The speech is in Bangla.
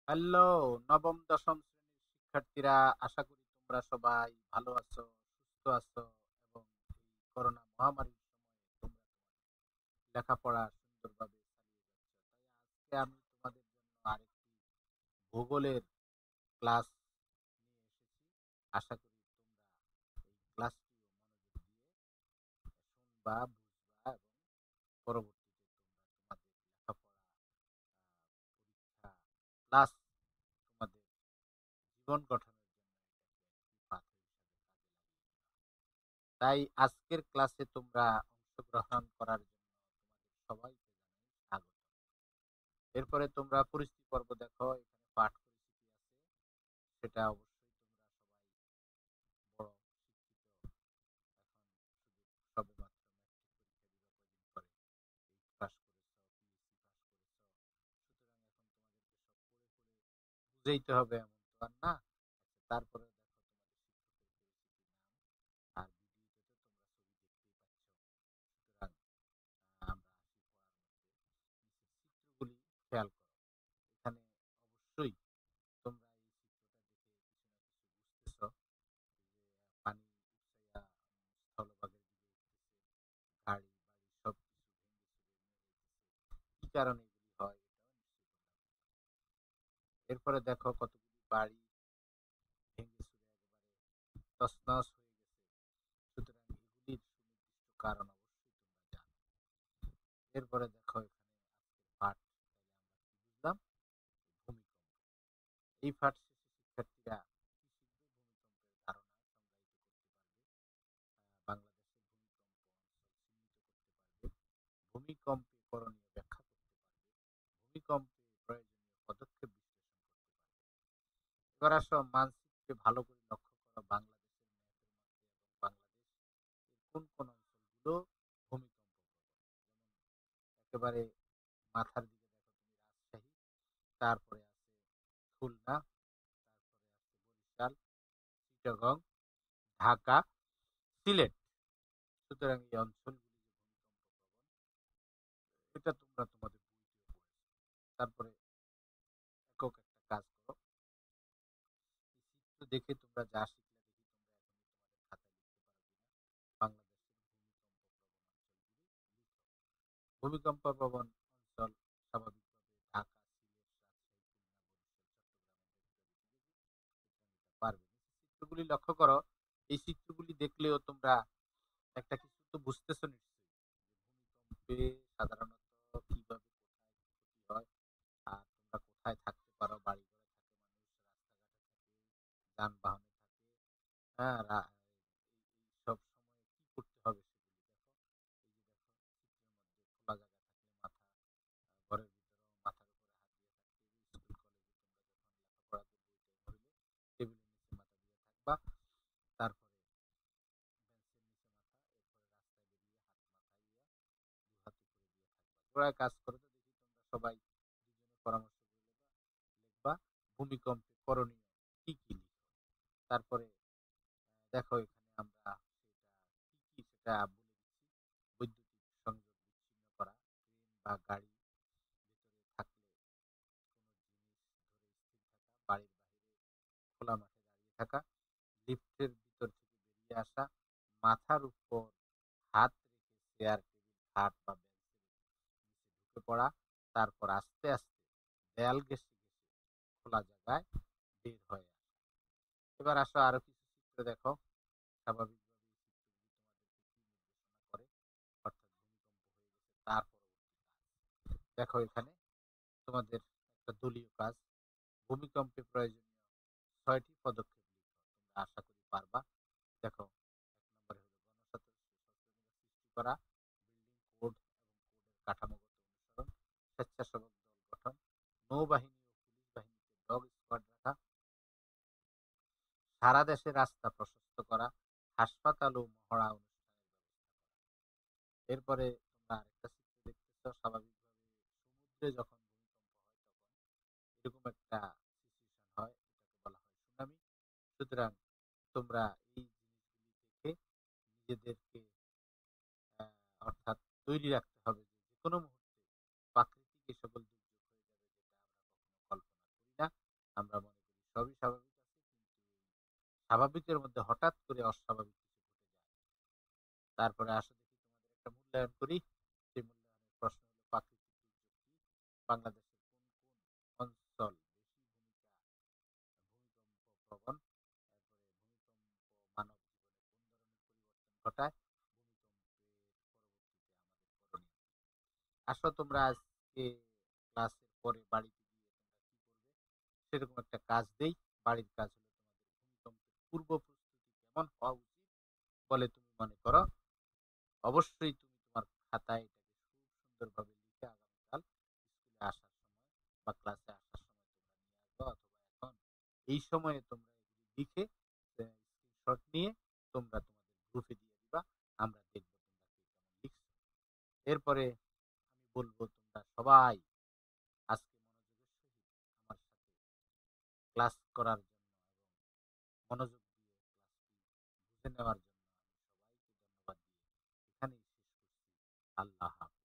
হ্যালো, নবম দশম শ্রেণীর শিক্ষার্থীরা, আশা করি তোমরা সবাই ভালো আছো, সুস্থ আছো এবং এই করোনা মহামারীর সময়ে তোমরা লেখাপড়া সুন্দরভাবে চালিয়ে যাচ্ছ। তাই আজকে আমি তোমাদের জন্য আরেকটি ভূগোলের ক্লাস নিয়ে এসেছি। আশা করি তোমরা এই ক্লাসটিও মনোযোগ দিয়ে শুনবা, বুঝবা এবং পরবর্তীতে তোমরা তোমাদের লেখাপড়া, পরীক্ষা প্লাস তোমাদের জীবন গঠনের জন্য এটাকে একটি পাথর হিসাবে কাজে লাগিয়ে দিবা। তাই আজকের ক্লাসে তোমরা অংশগ্রহণ করার জন্য তোমাদের সবাইকে জানাই স্বাগত। এরপরে তোমরা পরিচিতি পর্ব দেখো, এখানে পাঠ পরিচিতি আছে, সেটা অবশ্যই তোমরা সবাই বড় শিক্ষিত, এখন শুধু সবেমাত্র ম্যাট্রিক পরীক্ষা দিবা কয়দিন পরে, এইচ পাস করেছো, পিএসসি পাস করেছো, সুতরাং এখন তোমাদেরকে সব পড়ে পড়ে বুঝাইতে হবে এমন তো আর না। তারপরে দেখো তোমাদের শিক্ষকের পরিচিতি নাম আর ভিডিওতে তোমরা ছবি দেখতেই পাচ্ছ। সুতরাং আমরা আসি পড়ার মধ্যে। নিচের চিত্রগুলি খেয়াল করো। এখানে অবশ্যই তোমরা এই চিত্রটা দেখে কিছু না কিছু বুঝতেছ যে পানি উপচাইয়া স্থলভাগের দিকে উঠতেছে, গাড়ি বাড়ি সবকিছু ভেঙে চুরে নিয়ে যাইতেছে। কি কারণে এগুলি হয় এটাও নিশ্চয়ই তোমরা। এরপরে দেখো কতগুলি বাড়ি ভেঙে চুরে একেবারে তছনছ হয়ে গেছে। সুতরাং এগুলির সুনির্দিষ্ট কারণ অবশ্যই তোমরা জানো। এরপরে দেখো এখানে আজকের পাঠ, তাইলে আমরা কি বুঝলাম? ভূমিকম্প। এই পাঠ শেষে শিক্ষার্থীরা কি শিখবে? ভূমিকম্পের ধারণা সংজ্ঞায়িত করতে পারবে, বাংলাদেশের ভূমিকম্প করতে পারবে, ভূমিকম্পে করণীয় ব্যাখ্যা করতে পারবে, ভূমিকম্পে প্রয়োজনীয় পদক্ষেপ বিশ্লেষণ করতে পারবে। এবার আসো মানচিত্রে ভালো করে লক্ষ্য করো, বাংলাদেশের ম্যাপের মধ্যে এবং বাংলাদেশ এর কোন কোন অঞ্চলগুলো ভূমিকম্প প্রবণ। যেমন একেবারে মাথার দিকে দেখো তুমি রাজশাহী, তারপরে আছে খুলনা, তারপরে আছে বরিশাল, চিটাগং, ঢাকা, সিলেট। সুতরাং এই অঞ্চলগুলি যে ভূমিকম্প প্রবণ, এটা তোমরা তোমাদের বইতেও পড়েছো। তারপরে একক একটা কাজ করো, এই চিত্র দেখে তোমরা যা শিখলে দেখি তোমরা এখনই তোমাদের খাতায় লিখতে পারো কিনা। বাংলাদেশের ভূমিকম্প প্রবণ অঞ্চল স্বাভাবিকভাবে ঢাকা, সিলেট, রাজশাহী, খুলনা, বরিশাল, চট্টগ্রাম ইত্যাদি পারবে। চিত্রগুলি লক্ষ্য করো, এই চিত্রগুলি দেখলেও তোমরা একটা কিছু তো বুঝতেছো নিশ্চয়ই, ভূমিকম্পে সাধারণত কিভাবে কোথায় ক্ষতি হয়, আর তোমরা কোথায় থাকতে পারো, বাড়ি ঘরে থাকে মানুষ, রাস্তাঘাটে থাকে, যানবাহনে থাকে, হ্যাঁ এই সব সময়ে কি করতে হবে সেগুলি দেখো। এই যে দেখো চিত্রের মধ্যে খোলা জায়গা থাকলে মাথা, ঘরের ভিতরেও মাথার উপরে হাত দিয়ে থাকতে হবে। স্কুল কলেজে তোমরা যখন লেখাপড়া করবে উঠে হইলে টেবিলের নিচে মাথা দিয়ে থাকবা। তারপরে বেঞ্চের নিচে মাথা, এরপরে রাস্তায় বেরিয়ে হাত মাথায় ইয়া দু হাত উপরে দিয়ে থাকবা। জোড়ায় কাজ করে তো দেখি তোমরা সবাই দুজনে পরামর্শ করে লিখবা ভূমিকম্পে করণীয় কি কি লিখো। তারপরে দেখো এখানে আমরা সেটা কি কি সেটা বলে দিচ্ছি। বৈদ্যুতিক সংযোগ বিচ্ছিন্ন করা, ট্রেন বা গাড়ি ভেতরে থাকলে কোনো জিনিস ধরে স্থির থাকা, বাড়ির বাইরে খোলা মাঠে দাঁড়িয়ে থাকা, লিফটের ভিতর থেকে বেরিয়ে আসা, মাথার উপর হাত রেখে চেয়ার, টেবিল, খাট বা বেঞ্চের নিচে ঢুকে পড়া, তারপর আস্তে আস্তে দেয়াল ঘেঁষে ঘেঁষে খোলা জায়গায় বের হয়ে আসা। এবার আসো আরো কিছু চিত্র দেখো। স্বাভাবিকভাবে এই চিত্রগুলি তোমাদেরকে কি নির্দেশনা করে, অর্থাৎ ভূমিকম্প হয়ে গেছে তার পরবর্তী কাজ। দেখো এখানে তোমাদের একটা দলীয় কাজ, ভূমিকম্পে প্রয়োজনীয় ৬টি পদক্ষেপ লিখো। তোমরা আশা করি পারবা। দেখো, ১ নম্বরে হলো সৃষ্টি করা, বিল্ডিং কোড এবং কোডের কাঠামোগত অনুসরণ, স্বেচ্ছাসেবক দল গঠন, নৌবাহিনী ও পুলিশ বাহিনীতে ডগ স্কোয়াড রাখা, সারা দেশে রাস্তা প্রশস্ত করা, হাসপাতাল ও মহড়া অনুষ্ঠানের ব্যবস্থা করা। এরপরে তোমরা আরেকটা চিত্র দেখতেছ, স্বাভাবিকভাবে সমুদ্রে যখন ভূমিকম্প হয় তখন এরকম একটা সিচুয়েশন হয়, এটাকে বলা হয় সুনামি। সুতরাং তোমরা এই জিনিসগুলি দেখে নিজেদেরকে আহ, অর্থাৎ তৈরি রাখতে হবে যে যেকোনো মুহূর্তে প্রাকৃতিক এই সকল দুর্যোগ হয়ে যাবে, যেটা আমরা কখনো কল্পনা করি না। আমরা মনে করি সবই স্বাভাবিক আছে, কিন্তু স্বাভাবিকের মধ্যে হঠাৎ করে অস্বাভাবিক কিছু ঘটে যায়। তারপরে আসো দেখি তোমাদের একটা মূল্যায়ন করি। সেই মূল্যায়নের প্রশ্ন হলো প্রাকৃতিক দুর্যোগ কি? বাংলাদেশের কোন অঞ্চল বেশি ভূমিকম্প প্রবণ? এরপরে ভূমিকম্প মানব জীবনে কোন ধরনের পরিবর্তন ঘটায়? ভূমিকম্পের পরবর্তীতে আমাদের করণীয় কি? আসো তোমরা আজকে ক্লাসের পরে বাড়িতে গিয়ে তোমরা কি করবে সেরকম একটা কাজ দেই। বাড়ির কাজ হলো তোমাদের ভূমিকম্পের পূর্ব প্রস্তুতি কেমন হওয়া উচিত বলে তুমি মনে করো। অবশ্যই তুমি তোমার খাতায় এটাকে খুব সুন্দরভাবে লিখে আগামীকাল স্কুলে আসার সময় বা ক্লাসে আসার সময় তোমরা নিয়ে আসবা, অথবা এখন এই সময়ে তোমরা এগুলি লিখে স্ক্রিনশট নিয়ে তোমরা তোমাদের গ্রুপে দিয়ে দিবা। আমরা দেখবো তোমরা কে কেমন লিখছো। এরপরে আমি বলবো তোমরা সবাই আজকে মনোযোগের সহিত আমার সাথে ক্লাস করার জন্য এবং মনোযোগ দিয়ে ক্লাসটি বুঝে নেওয়ার জন্য আমি সবাইকে ধন্যবাদ দিয়ে এখানেই শেষ করছি। আল্লাহ হাফেজ।